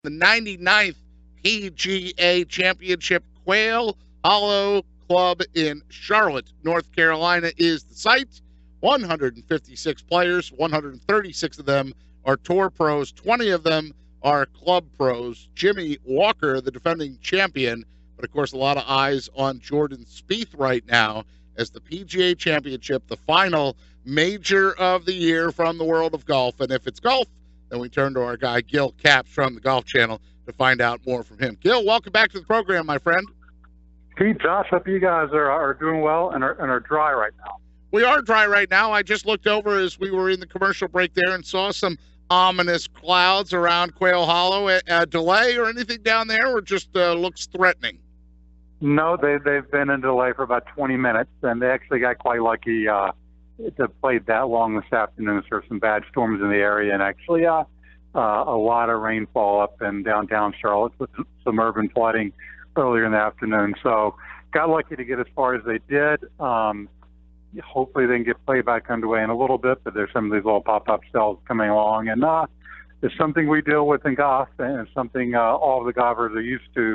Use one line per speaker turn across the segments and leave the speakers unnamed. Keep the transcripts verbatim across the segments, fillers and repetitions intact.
the ninety-ninth P G A Championship. Quail Hollow Club in Charlotte, North Carolina is the site. one hundred fifty-six players, one hundred thirty-six of them are tour pros, twenty of them are club pros. Jimmy Walker, the defending champion, but of course a lot of eyes on Jordan Spieth right now as the P G A Championship, the final major of the year from the world of golf. And if it's golf, then we turn to our guy Gil Capps from the Golf Channel to find out more from him. Gil, welcome back to the program, my friend.
Pete, Josh, hope you guys are, are doing well and are, and are dry right now.
We are dry right now. I just looked over as we were in the commercial break there and saw some ominous clouds around Quail Hollow. A, a delay or anything down there, or just uh, looks threatening?
No, they, they've been in delay for about twenty minutes, and they actually got quite lucky uh, to play that long this afternoon. There were some bad storms in the area, and actually uh, uh, a lot of rainfall up in downtown Charlotte with some urban flooding earlier in the afternoon. So got lucky to get as far as they did. Um, hopefully they can get play back underway in a little bit, but there's some of these little pop-up cells coming along. And uh, it's something we deal with in golf, and it's something uh, all of the golfers are used to,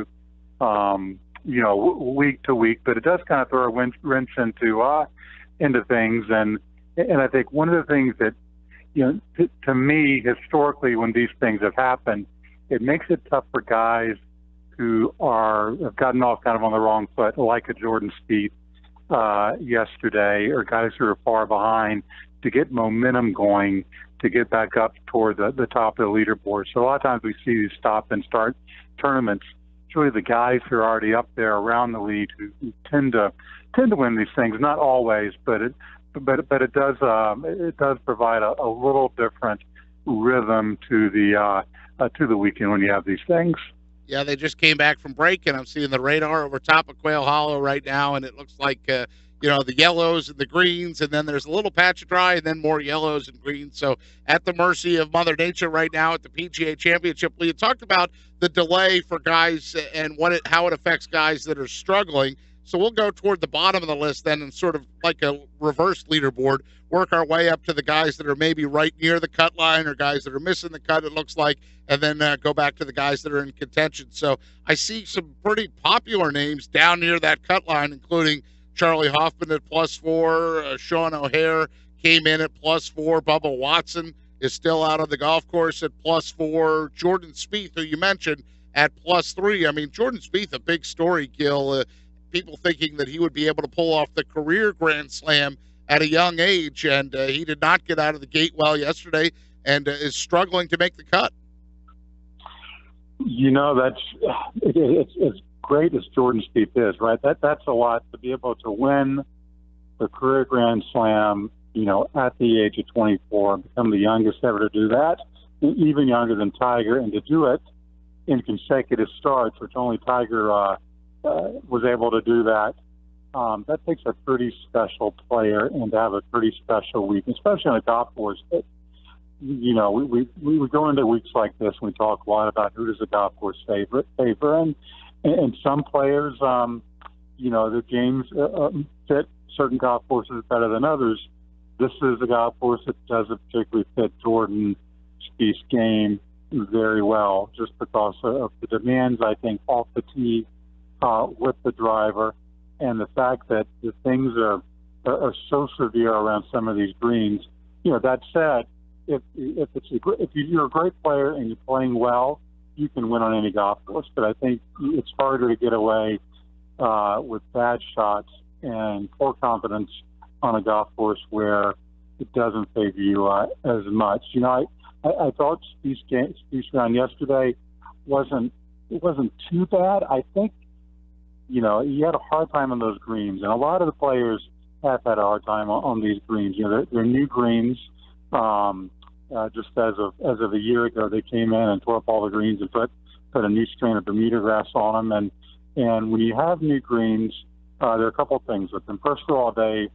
um, you know, w- week to week. But it does kind of throw a wrench, wrench into, uh, into things. And, and I think one of the things that, you know, t- to me, historically, when these things have happened, it makes it tough for guys who are have gotten off kind of on the wrong foot, like a Jordan Spieth uh, yesterday, or guys who are far behind, to get momentum going, to get back up toward the, the top of the leaderboard. So a lot of times we see these stop and start tournaments. It's really the guys who are already up there around the lead who, who tend to tend to win these things. Not always, but it but but it does um, it does provide a, a little different rhythm to the uh, uh, to the weekend when you have these things.
Yeah, they just came back from break, and I'm seeing the radar over top of Quail Hollow right now, and it looks like, uh, you know, the yellows and the greens, and then there's a little patch of dry, and then more yellows and greens. So at the mercy of Mother Nature right now at the P G A Championship. Well, you talked about the delay for guys and what it, how it affects guys that are struggling. So we'll go toward the bottom of the list then and sort of like a reverse leaderboard, work our way up to the guys that are maybe right near the cut line or guys that are missing the cut, it looks like, and then uh, go back to the guys that are in contention. So I see some pretty popular names down near that cut line, including Charlie Hoffman at plus four, uh, Sean O'Hare came in at plus four, Bubba Watson is still out of the golf course at plus four, Jordan Spieth, who you mentioned, at plus three. I mean, Jordan Spieth, a big story, Gil. Uh, people thinking that he would be able to pull off the career Grand Slam at a young age, and uh, he did not get out of the gate well yesterday and uh, is struggling to make the cut.
You know, that's it, it's it's great as Jordan Spieth is, right? That that's a lot to be able to win the career Grand Slam, you know, at the age of twenty-four, and become the youngest ever to do that, even younger than Tiger, and to do it in consecutive starts, which only Tiger uh, uh, was able to do that. Um, that takes a pretty special player, and to have a pretty special week, especially on a golf course. It, you know, we, we we go into weeks like this, and we talk a lot about who does the golf course favorite favor, and and some players, um, you know, their games uh, fit certain golf courses better than others. This is a golf course that doesn't particularly fit Jordan Spieth's game very well, just because of the demands, I think, off the tee uh, with the driver, and the fact that the things are, are are so severe around some of these greens. You know, that said, if if it's a, if you're a great player and you're playing well, you can win on any golf course. But I think it's harder to get away uh, with bad shots and poor confidence on a golf course where it doesn't favor you uh, as much. You know, I I, I thought Spieth's game, Spieth's round yesterday wasn't it wasn't too bad. I think, you know, he had a hard time on those greens, and a lot of the players have had a hard time on, on these greens. You know, they're, they're new greens. Um, uh, just as of as of a year ago, they came in and tore up all the greens and put put a new strain of Bermuda grass on them. And and when you have new greens, uh, there are a couple of things with them. First of all, they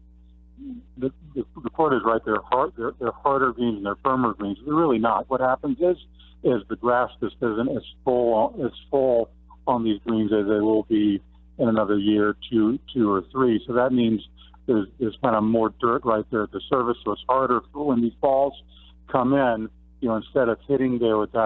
the the, the quote is right. They're hard. They're, they're harder greens and they're firmer greens. They're really not. What happens is is the grass just isn't as full as full on these greens as they will be in another year, two, two or three. So that means there's, there's kind of more dirt right there at the surface, so it's harder for when these balls come in, you know, instead of hitting there with that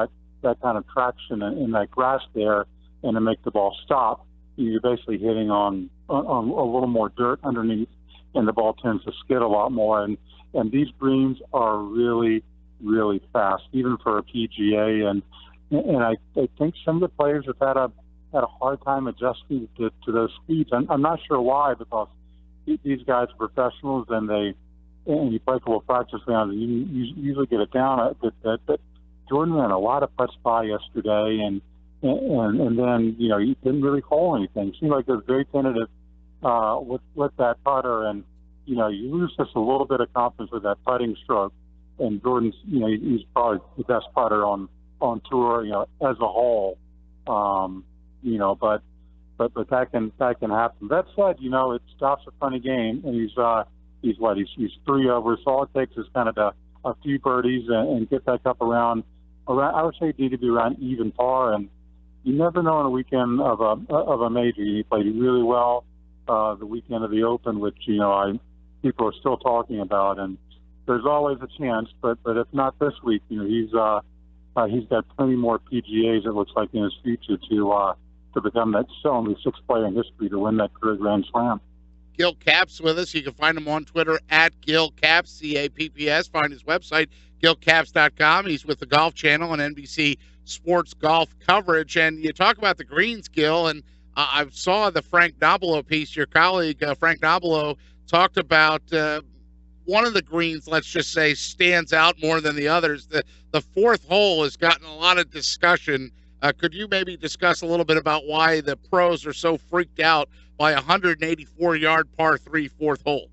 that kind of traction in, in that grass there and to make the ball stop, you're basically hitting on, on, on a little more dirt underneath, and the ball tends to skid a lot more. And, and these greens are really, really fast, even for a P G A. And and I, I think some of the players have had a had a hard time adjusting to, to those speeds. I'm, I'm not sure why, because these guys are professionals, and they and you play a couple of practice rounds, and you, you usually get it down a bit. But, but Jordan ran a lot of putts by yesterday, and and and then you know he didn't really hole anything. It seemed like it was very tentative uh, with with that putter, and you know you lose just a little bit of confidence with that putting stroke. And Jordan's, you know, he's probably the best putter on on tour, you know, as a whole. Um, you know, but but but that can that can happen. That said, you know, it stops a funny game, and he's uh he's what he's he's three over. So all it takes is kind of a, a few birdies and, and get back up around around. I would say it need to be around even par, and you never know on a weekend of a of a major. He played really well uh, the weekend of the Open, which you know I people are still talking about, and there's always a chance, but but if not this week, you know he's uh, uh he's got plenty more P G As. It looks like in his future to uh to become that only sixth player in history to win that career Grand Slam.
Gil Capps with us. You can find him on Twitter at Gil Capps, C A P P S. Find his website, gil capps dot com. He's with the Golf Channel and N B C Sports Golf coverage. And you talk about the greens, Gil, and uh, I saw the Frank Nobilo piece. Your colleague uh, Frank Nobilo talked about. Uh, One of the greens, let's just say, stands out more than the others. The the fourth hole has gotten a lot of discussion. Uh, could you maybe discuss a little bit about why the pros are so freaked out by a one eighty-four yard par three fourth hole?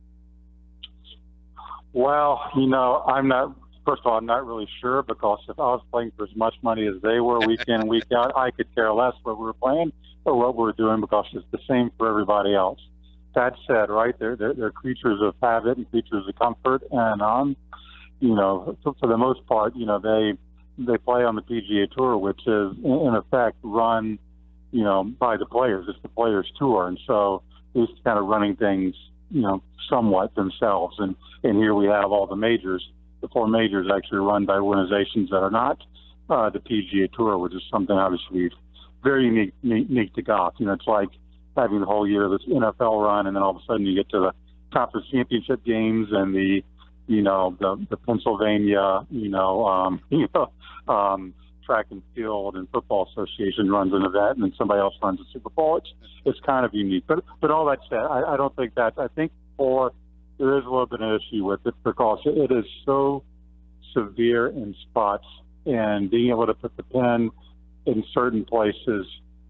Well, you know, I'm not. First of all, I'm not really sure, because if I was playing for as much money as they were week in and week out, I could care less what we were playing or what we were doing, because it's the same for everybody else. That said, right, they're, they're, they're creatures of habit and creatures of comfort, and um, you know, for, for the most part, you know, they they play on the P G A Tour, which is in, in effect run, you know, by the players. It's the players' tour, and so they're just kind of running things, you know, somewhat themselves. And and here we have all the majors. The four majors actually run by organizations that are not uh, the P G A Tour, which is something obviously very unique, unique to golf. You know, it's like having the whole year of this N F L run, and then all of a sudden you get to the conference championship games and the, you know, the, the Pennsylvania, you know, um, you know, um, track and field and football association runs an event, and then somebody else runs a Super Bowl. It's it's kind of unique. But but all that said, I, I don't think that. I think for there is a little bit of an issue with it, because it is so severe in spots, and being able to put the pin in certain places.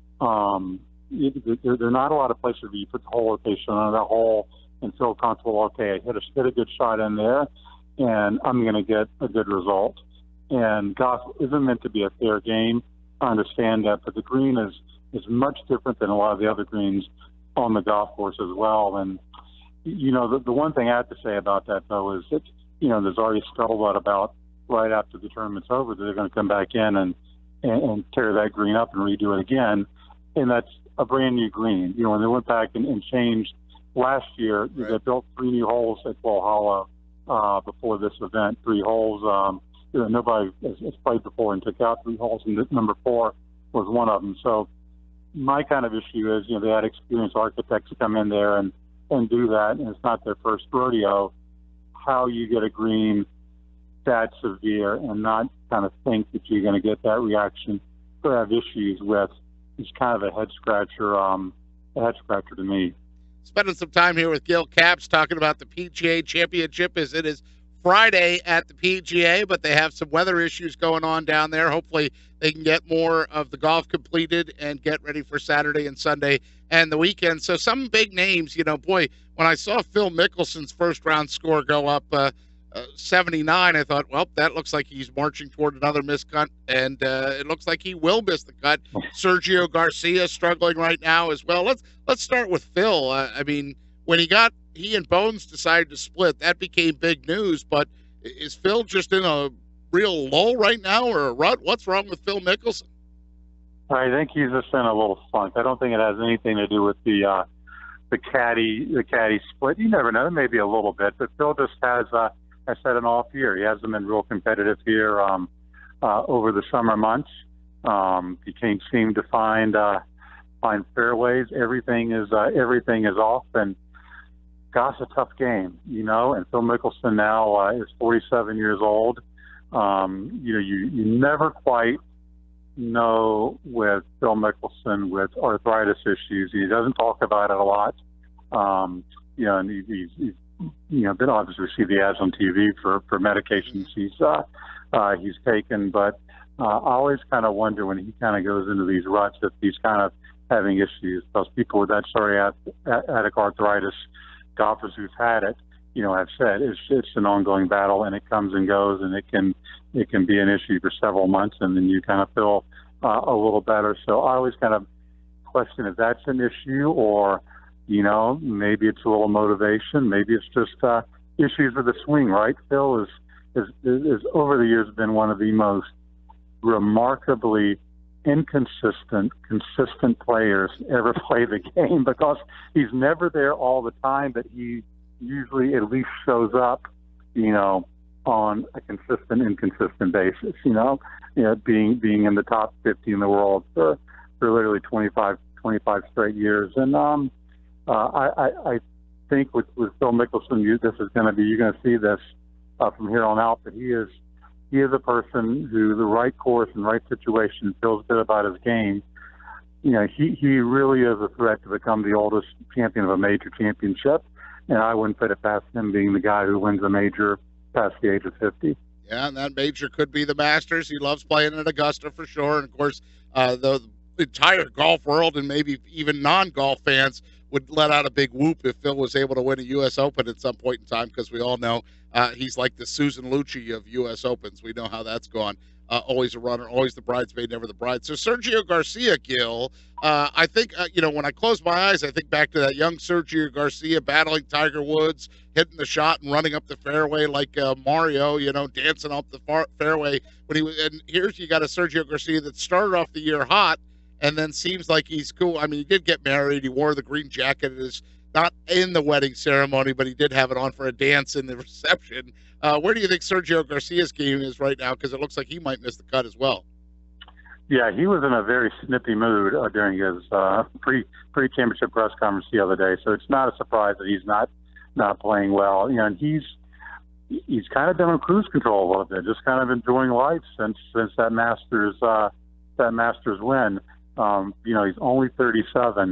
Um, There, there are not a lot of places where you put the whole location on that hole and feel comfortable. Okay, I hit a, hit a good shot in there, and I'm going to get a good result. And golf isn't meant to be a fair game. I understand that, but the green is is much different than a lot of the other greens on the golf course as well. And you know, the, the one thing I have to say about that, though, is that you know there's already scuttlebutt about right after the tournament's over that they're going to come back in and, and and tear that green up and redo it again, and that's a brand new green. You know, when they went back and, and changed last year, right. They built three new holes at Quail Hollow uh, before this event. Three holes. Um, you know, nobody has, has played before and took out three holes, and number four was one of them. So my kind of issue is, you know, they had experienced architects come in there and, and do that, and it's not their first rodeo. How you get a green that severe and not kind of think that you're going to get that reaction or have issues with, it's kind of a head scratcher, um, a head scratcher to me.
Spending some time here with Gil Capps talking about the P G A Championship, as it is Friday at the P G A, but they have some weather issues going on down there. Hopefully they can get more of the golf completed and get ready for Saturday and Sunday and the weekend. So some big names, you know, boy, when I saw Phil Mickelson's first round score go up uh, uh, seventy-nine, I thought, well, that looks like he's marching toward another missed cut, and uh, it looks like he will miss the cut. Sergio Garcia struggling right now as well. Let's let's start with Phil. Uh, I mean, when he got he and Bones decided to split, that became big news. But is Phil just in a real lull right now, or a rut? What's wrong with Phil Mickelson?
I think he's just in a little funk. I don't think it has anything to do with the uh, the caddy the caddy split. You never know, maybe a little bit. But Phil just has, uh, I said, an off year. He hasn't been real competitive here. Um, uh, over the summer months. Um, he can't seem to find uh, find fairways. Everything is uh, everything is off, and gosh, a tough game, you know. And Phil Mickelson now uh, is forty-seven years old. Um, you know, you you never quite know with Phil Mickelson with arthritis issues. He doesn't talk about it a lot. Um, you know, and he, he's, he's you know, been obviously see the ads on T V for for medications he's uh, uh, he's taken, but uh, I always kind of wonder when he kind of goes into these ruts if he's kind of having issues. Those people with that psoriatic arthritis, golfers who've had it, you know, have said it's it's an ongoing battle, and it comes and goes, and it can it can be an issue for several months, and then you kind of feel uh, a little better. So I always kind of question if that's an issue, or you know, maybe it's a little motivation, maybe it's just uh, issues with the swing. Right? Phil is is is over the years been one of the most remarkably inconsistent, consistent players ever play the game, because he's never there all the time, but he usually at least shows up, you know, on a consistent, inconsistent basis. You know, you know, being being in the top fifty in the world for for literally twenty-five, twenty-five straight years, and um, uh, I, I I think with with Phil Mickelson, you, this is going to be you're going to see this uh, from here on out. That he is. He is a person who, the right course and right situation, feels good about his game. You know, he, he really is a threat to become the oldest champion of a major championship, and I wouldn't put it past him being the guy who wins a major past the age of fifty.
Yeah, and that major could be the Masters. He loves playing at Augusta for sure, and of course, uh, the entire golf world and maybe even non-golf fans would let out a big whoop if Phil was able to win a U S Open at some point in time, because we all know uh, he's like the Susan Lucci of U S Opens. We know how that's gone. Uh, always a runner, always the bridesmaid, never the bride. So Sergio Garcia, Gil, uh, I think, uh, you know, when I close my eyes, I think back to that young Sergio Garcia battling Tiger Woods, hitting the shot and running up the fairway like uh, Mario, you know, dancing up the far fairway. When he was, and here's you got a Sergio Garcia that started off the year hot, and then seems like he's cool. I mean, he did get married. He wore the green jacket. It is not in the wedding ceremony, but he did have it on for a dance in the reception. Uh, where do you think Sergio Garcia's game is right now? Because it looks like he might miss the cut as well.
Yeah, he was in a very snippy mood uh, during his uh, pre pre championship press conference the other day. So it's not a surprise that he's not not playing well. You know, and he's he's kind of been on cruise control a little bit, just kind of enjoying life since since that Masters uh, that Masters win. Um, you know, he's only thirty-seven.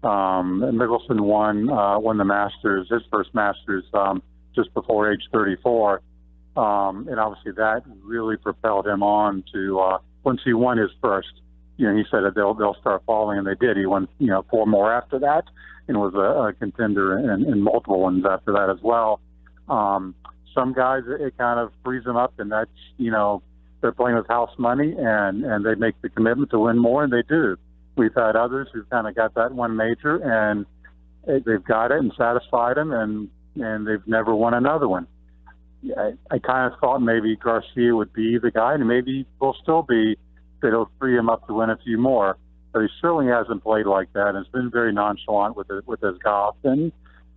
Um, Mickelson won uh, won the Masters, his first Masters, um, just before age thirty-four, um, and obviously that really propelled him on to uh, once he won his first. You know, he said that they'll they'll start falling, and they did. He won, you know, four more after that, and was a, a contender in, in multiple ones after that as well. Um, some guys, it kind of frees them up, and that's, you know, they're playing with house money, and, and they make the commitment to win more, and they do. We've had others who've kind of got that one major, and they've got it and satisfied them, and, and they've never won another one. I, I kind of thought maybe Garcia would be the guy, and maybe will still be, that it'll free him up to win a few more. But he certainly hasn't played like that, and has been very nonchalant with it, with his golf, and,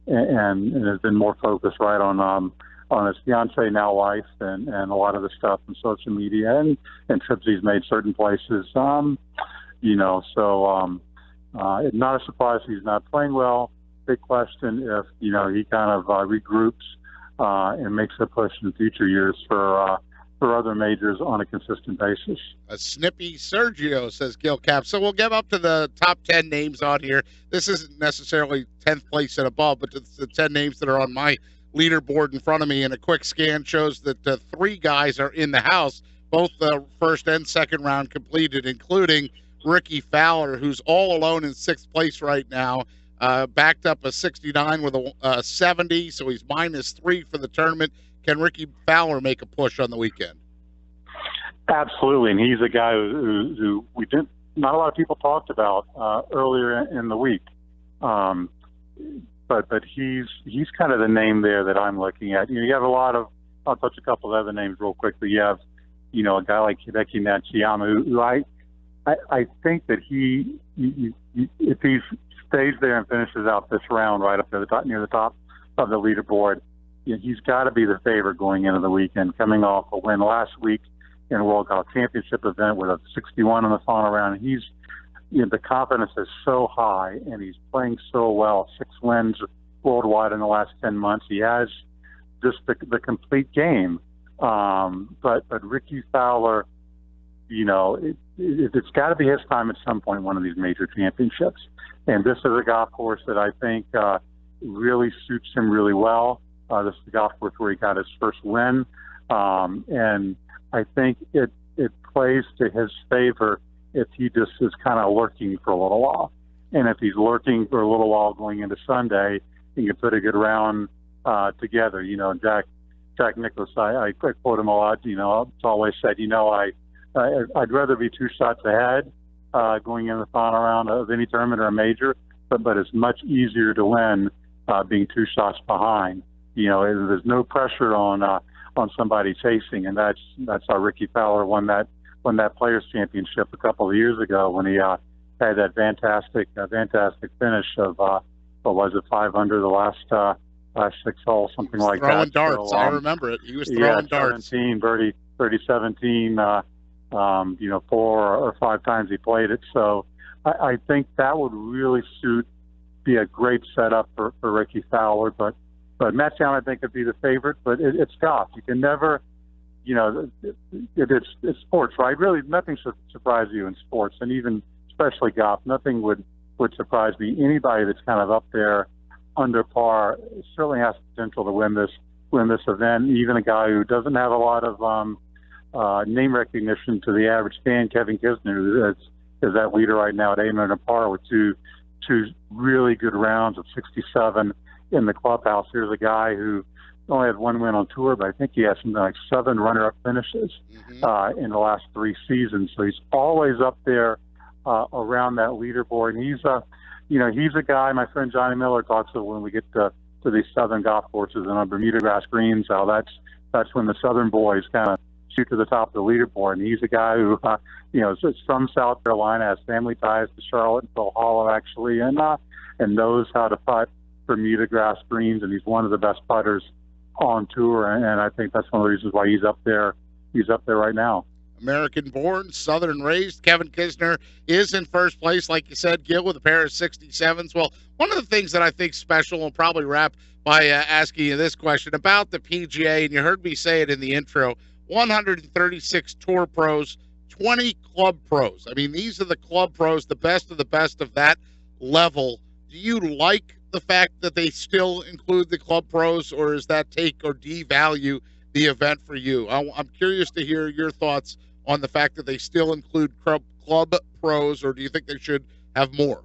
and and has been more focused right on um, on his fiance now wife, and, and a lot of the stuff on social media and, and trips he's made certain places. Um, you know, so um, uh, it's not a surprise he's not playing well. Big question if, you know, he kind of uh, regroups uh, and makes a push in future years for uh, for other majors on a consistent basis.
A snippy Sergio, says Gil Cap. So we'll get up to the top ten names on here. This isn't necessarily tenth place and above, but it's the ten names that are on my leaderboard in front of me, and a quick scan shows that uh, three guys are in the house, both the first and second round completed, including Ricky Fowler, who's all alone in sixth place right now, uh, backed up a sixty-nine with a uh, seventy, so he's minus three for the tournament. Can Ricky Fowler make a push on the weekend?
Absolutely, and he's a guy who, who, who we didn't, not a lot of people talked about uh, earlier in the week. Um, But but he's he's kind of the name there that I'm looking at. You know, you have a lot of, I'll touch a couple of other names real quickly. You have, you know, a guy like Hideki Matsuyama, who, who I, I I think that he, you, you, if he stays there and finishes out this round right up to the top, near the top of the leaderboard, you know, he's got to be the favorite going into the weekend, coming off a win last week in a World Golf Championship event with a sixty-one in the final round. He's, you know, the confidence is so high, and he's playing so well. Six wins worldwide in the last ten months. He has just the, the complete game. Um, but but Ricky Fowler, you know, it, it, it's got to be his time at some point in one of these major championships. And this is a golf course that I think uh, really suits him really well. Uh, this is the golf course where he got his first win. Um, and I think it, it plays to his favor if he just is kind of lurking for a little while. And if he's lurking for a little while going into Sunday, he can put a good round uh, together. You know, Jack Jack Nicklaus, I, I quote him a lot. You know, it's always said, you know, I, I I'd rather be two shots ahead uh, going in the final round of any tournament or a major, but but it's much easier to win uh, being two shots behind. You know, there's no pressure on uh, on somebody chasing, and that's that's how Ricky Fowler won that won that Players Championship a couple of years ago when he uh, had that fantastic uh, fantastic finish of uh, what was it, five under the last uh, last six holes, something like
throwing
that.
Darts,
so, um,
I remember it. He was throwing
yeah,
darts.
seventeen birdie, birdie seventeen. Uh, um, you know, four or five times he played it. So I, I think that would really suit, be a great setup for, for Ricky Fowler. But but Matt Town, I think, would be the favorite. But it, it's golf. You can never, you know, it, it, it's it's sports, right? Really, nothing should surprise you in sports, and even especially golf. Nothing would would surprise me. Anybody that's kind of up there under par certainly has potential to win this win this event. Even a guy who doesn't have a lot of um, uh, name recognition to the average fan, Kevin Kisner, who is, is that leader right now at eight under par with two two really good rounds of sixty-seven in the clubhouse. Here's a guy who only had one win on tour, but I think he has something like seven runner-up finishes mm-hmm. uh, in the last three seasons. So he's always up there uh, around that leaderboard. And he's a You know, he's a guy, my friend Johnny Miller talks about when we get to, to these southern golf courses and on Bermuda grass greens, how that's that's when the southern boys kind of shoot to the top of the leaderboard. And he's a guy who, uh, you know, is from South Carolina, has family ties to Charlotte and Phil Hollow, actually, and, uh, and knows how to putt Bermuda grass greens. And he's one of the best putters on tour. And, and I think that's one of the reasons why he's up there. He's up there right now.
American-born, Southern-raised. Kevin Kisner is in first place, like you said, Gil, with a pair of sixty-sevens. Well, one of the things that I think special, we'll probably wrap by uh, asking you this question about the P G A, and you heard me say it in the intro, one hundred thirty-six tour pros, twenty club pros. I mean, these are the club pros, the best of the best of that level. Do you like the fact that they still include the club pros, or is that take or devalue the event for you? I, I'm curious to hear your thoughts on the fact that they still include club, club pros, or do you think they should have more?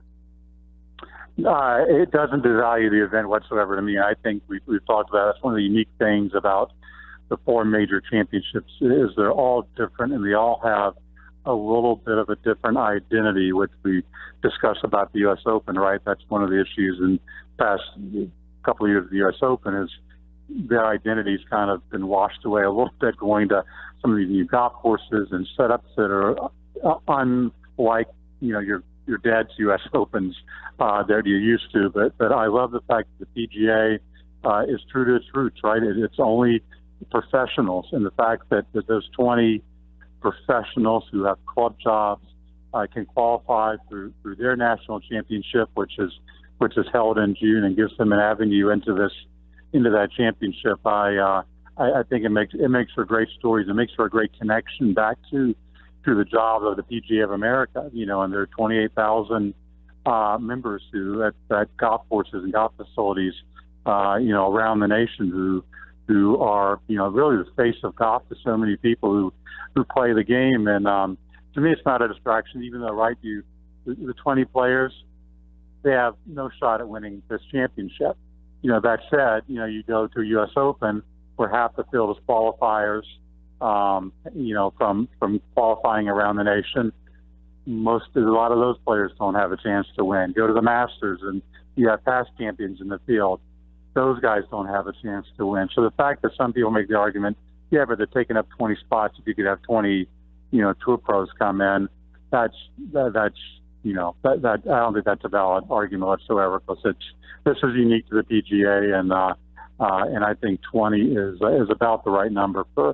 Uh, it doesn't devalue the event whatsoever to me. I think we've, we've talked about it. That's one of the unique things about the four major championships is they're all different, and they all have a little bit of a different identity, which we discussed about the U S Open, right? That's one of the issues in the past couple of years of the U S Open is their identity's kind of been washed away a little bit going to some of these new golf courses and setups that are uh, unlike, you know, your your dad's U S Opens uh, that you're used to. But but I love the fact that the P G A uh, is true to its roots, right? It, it's only professionals, and the fact that, that those twenty professionals who have club jobs uh, can qualify through through their national championship, which is which is held in June, and gives them an avenue into this into that championship. I uh, I, I think it makes it makes for great stories. It makes for a great connection back to to the job of the P G A of America. You know, and there are twenty-eight thousand uh, members who at, at golf courses and golf facilities, uh, you know, around the nation who who are, you know, really the face of golf to so many people who who play the game. And um, to me, it's not a distraction, even though, right, you the, the twenty players, they have no shot at winning this championship. You know, that said, you know, you go to a U S Open where half the field is qualifiers, um, you know, from, from qualifying around the nation. Most, a lot of those players don't have a chance to win. Go to the Masters and you have past champions in the field. Those guys don't have a chance to win. So the fact that some people make the argument, yeah, but they're taking up twenty spots if you could have twenty, you know, tour pros come in, that's, that, that's, you know, that, that I don't think that's a valid argument whatsoever, because it's, this is unique to the P G A, and uh, uh, and I think twenty is is about the right number for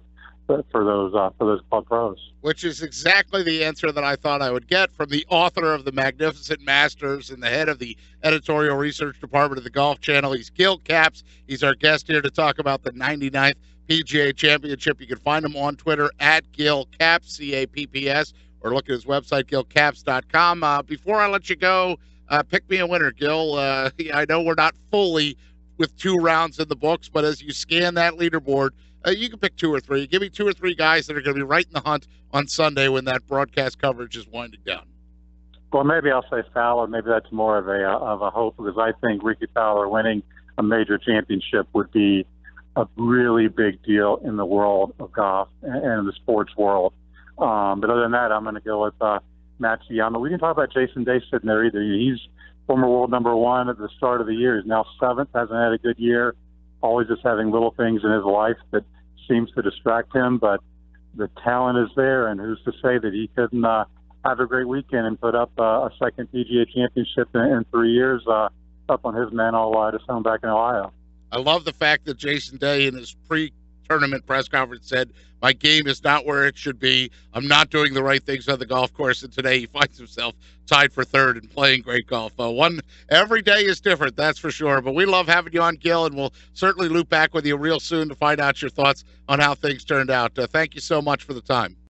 for those uh, for those club pros.
Which is exactly the answer that I thought I would get from the author of the Magnificent Masters and the head of the editorial research department of the Golf Channel. He's Gil Capps. He's our guest here to talk about the ninety-ninth P G A Championship. You can find him on Twitter at Gil Capps, C A P P S, or look at his website, gil capps dot com. Uh, before I let you go, uh, pick me a winner, Gil. Uh, I know we're not fully with two rounds in the books, but as you scan that leaderboard, Uh, you can pick two or three. Give me two or three guys that are going to be right in the hunt on Sunday when that broadcast coverage is winding down.
Well, maybe I'll say Fowler. Maybe that's more of a of a hope, because I think Ricky Fowler winning a major championship would be a really big deal in the world of golf and, and the sports world. Um, but other than that, I'm going to go with uh, Matsuyama. We didn't talk about Jason Day sitting there either. He's former world number one at the start of the year. He's now seventh. Hasn't had a good year. Always just having little things in his life that seems to distract him, but the talent is there, and who's to say that he couldn't uh, have a great weekend and put up uh, a second P G A championship in, in three years uh, up on his man all uh, just home back in Ohio.
I love the fact that Jason Day in his pre-tournament press conference said, my game is not where it should be. I'm not doing the right things on the golf course, and today he finds himself tied for third and playing great golf. Uh, one every day is different, that's for sure. But we love having you on, Gil, and we'll certainly loop back with you real soon to find out your thoughts on how things turned out. Uh, thank you so much for the time.